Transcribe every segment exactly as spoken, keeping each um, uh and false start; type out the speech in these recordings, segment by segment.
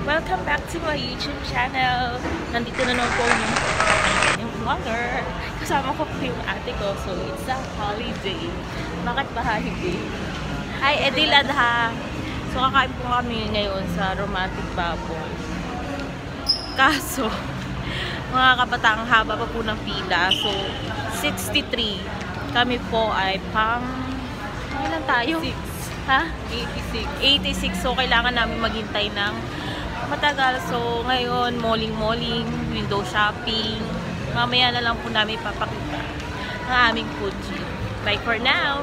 Welcome back to my YouTube channel. Nandito na naman po yung, yung vlogger. Kasama ko po yung ate ko. So, it's a holiday. Bakit ba holiday? Ay, Edil Adha. So, kakain po kami ngayon sa Romantic Baboy. Kaso, mga kabatang haba pa po ng pila. So, sixty-three. Kami po ay pang... Ilan tayo? six. Ha? eighty-six. eighty-six. So, kailangan namin maghintay ng matagal. So, ngayon, malling-malling, window shopping. Mamaya na lang po namin papakita ang aming food. Bye for now!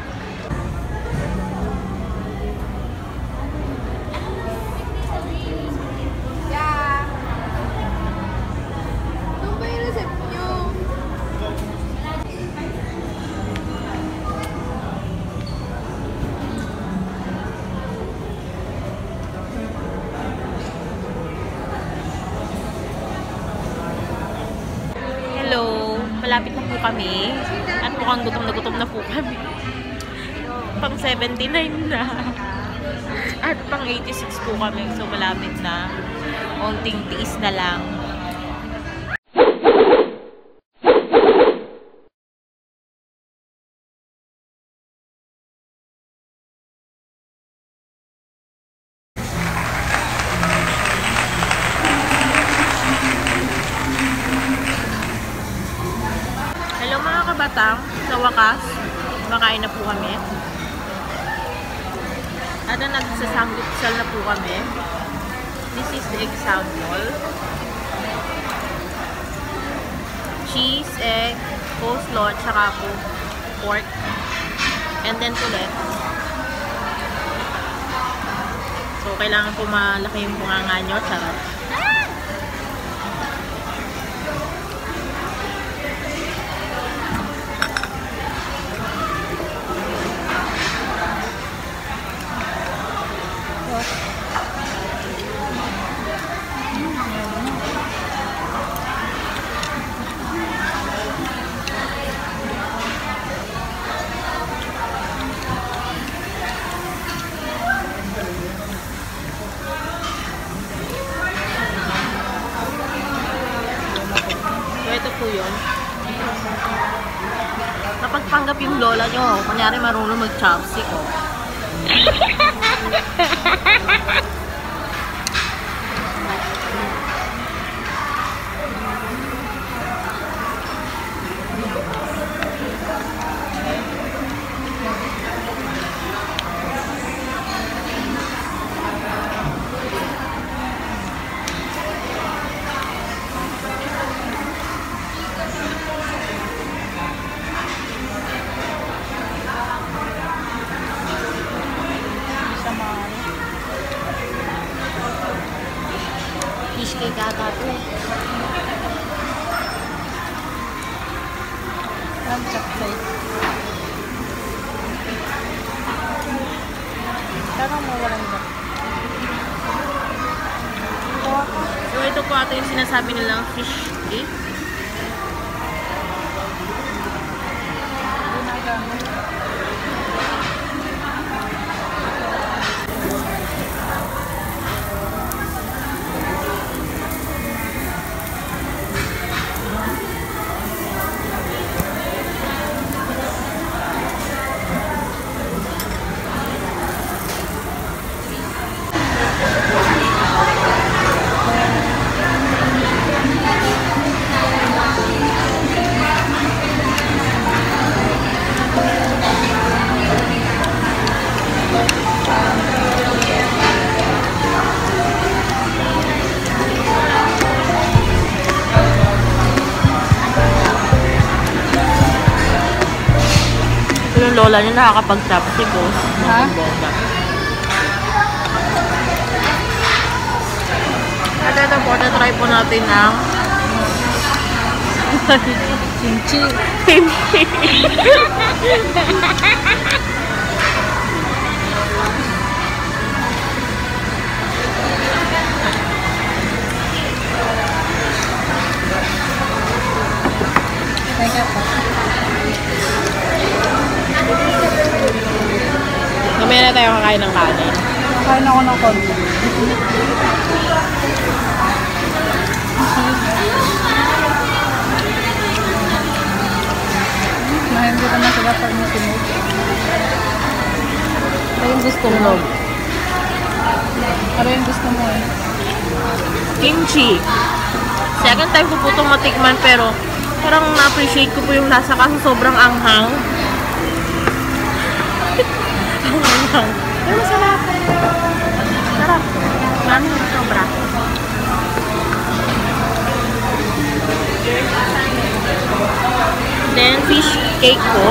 Hello! Malapit na po kami. At mukhang gutom na gutom na po kami. Pang seventy-nine na. At pang eighty-six po kami. So malapit na. Onting tiis na lang. Hello mga kabatang, sa wakas, makain na po kami. At na nagsasanggupsal na po kami. This is the example. Cheese, egg, coleslaw, at saka po pork. And then tulet. So, kailangan po malaki yung bunganga nyo. Charot. Ito po yun. Kapag panggap yung lola nyo, kunyari marunong mag-chopstick, oh. Fish cake ata ito. Ang chocolate. Parang mawalan ba? So ito po ata yung sinasabi nilang fish cake. Yung lola niya nakakapag-chopstick, oh. Ha? At ito po, na-try po natin ang kimchi. Kimchi. Teka po. Mamaya na tayo kakain ng kanin. Kakain ako ng konti. ka masarap pag nasunog. Ano yung gusto mo? Ano yung gusto mo? Kimchi. Second time ko po itong matikman pero parang na-appreciate ko po yung lasa kasi sobrang anghang. Ang anghang. Pero masarap. Sarap. Marami yung sobra. Then, fish cake po.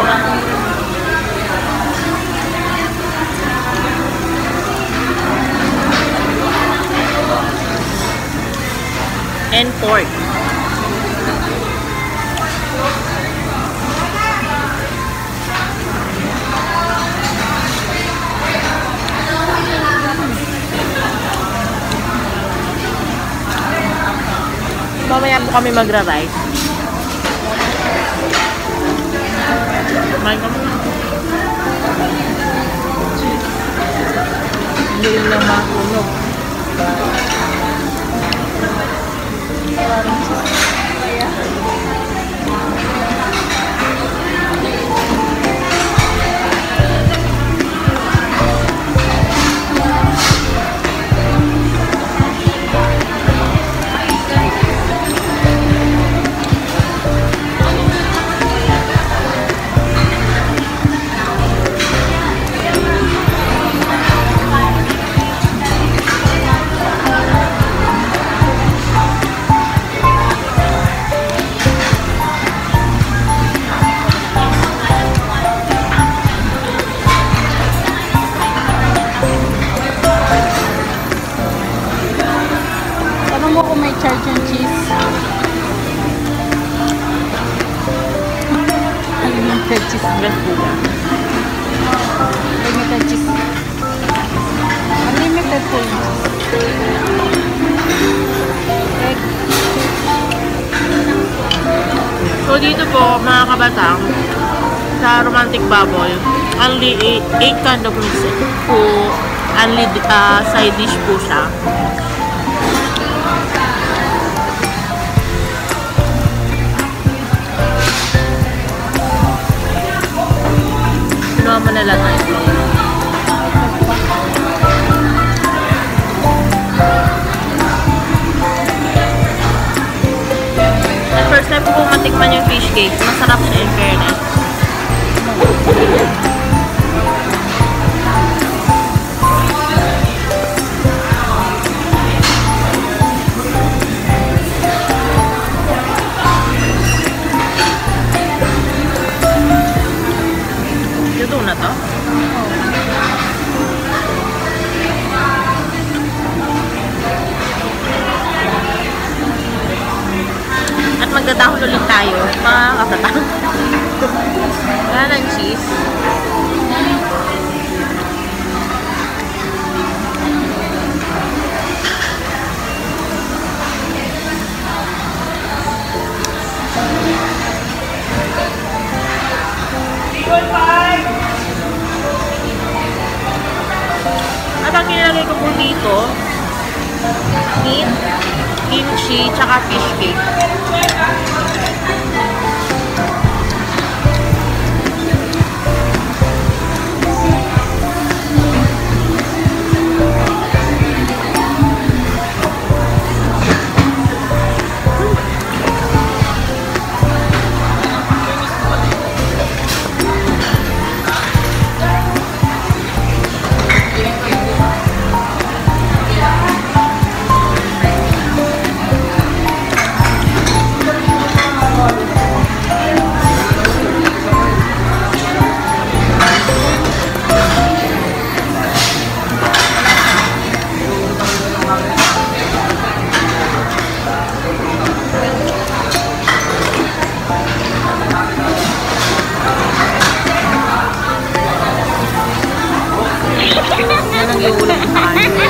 And pork. Mamaya po kami magra-rice. Kumain kami. Hindi yun lang makunog. Parang sa... Kaya... Tanong mo kung may charge yung cheese. Unlimited cheese. Best po ba? Unlimited cheese. Unlimited po yung cheese. Egg. So dito po mga kabatang sa Romantic Bubble, only eight kind of meats po, only uh, side dish po siya. Pinuha mo na lang ito. At first time po matikman yung fish cake. Masarap siya in fairness. Luto na to? At magdadahon ulit tayo, mga kabatang. Wala ng cheese. At ang kinalagay ko po dito, meat, kimchi, tsaka fish cake. Yan ang iulam sa kanya.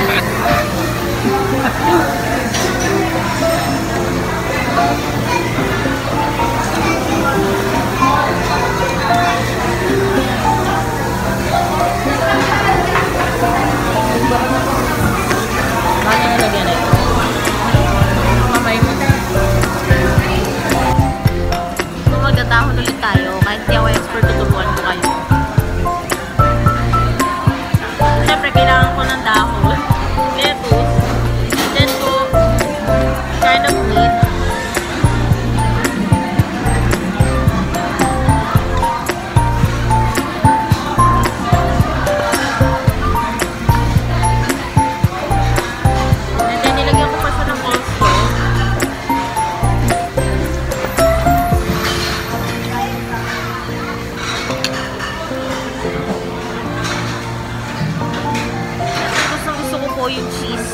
Bakit nalagyan na ito? Mamay mo. So magdatahon ulit tayo kahit di ako expert ito po yung cheese.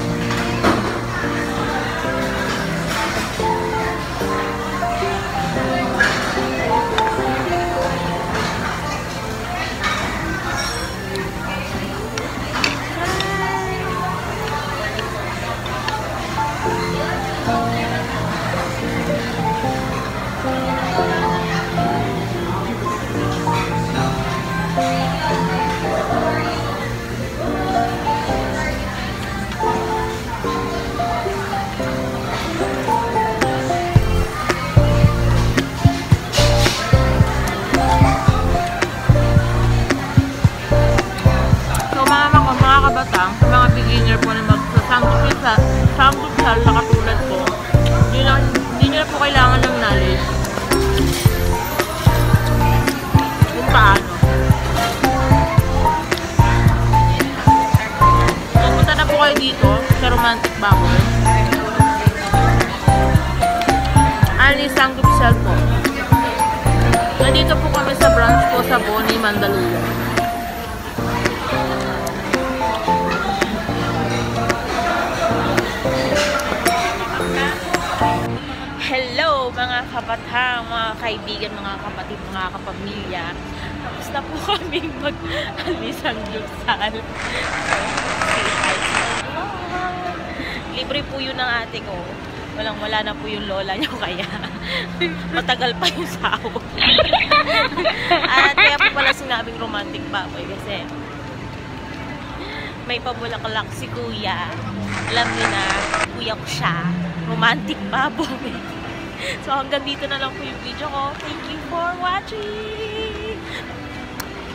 Kabatang, sa mga beginner po na magsasanggupisa, sanggupsal na katulad po, hindi, lang, hindi nyo na po kailangan ng knowledge kung paano. So, punta na po kayo dito sa Romantic Baboy. Ali sanggupsal po. Nandito po kami sa branch po sa Boni, Mandaluyong. Hello mga kabatang, mga kaibigan, mga kapatid, mga kapamilya. Tapos na po kaming mag-alisang Luksal. Libre po yun ng ate ko. Walang wala na po yung lola niyo kaya matagal pa yung sahod. At kaya po pala sinabing Romantic Baboy kasi may pabulaklak si kuya. Alam niyo na, kuya ko siya. Romantic Baboy. So hanggang dito na lang po yung video ko. Thank you for watching!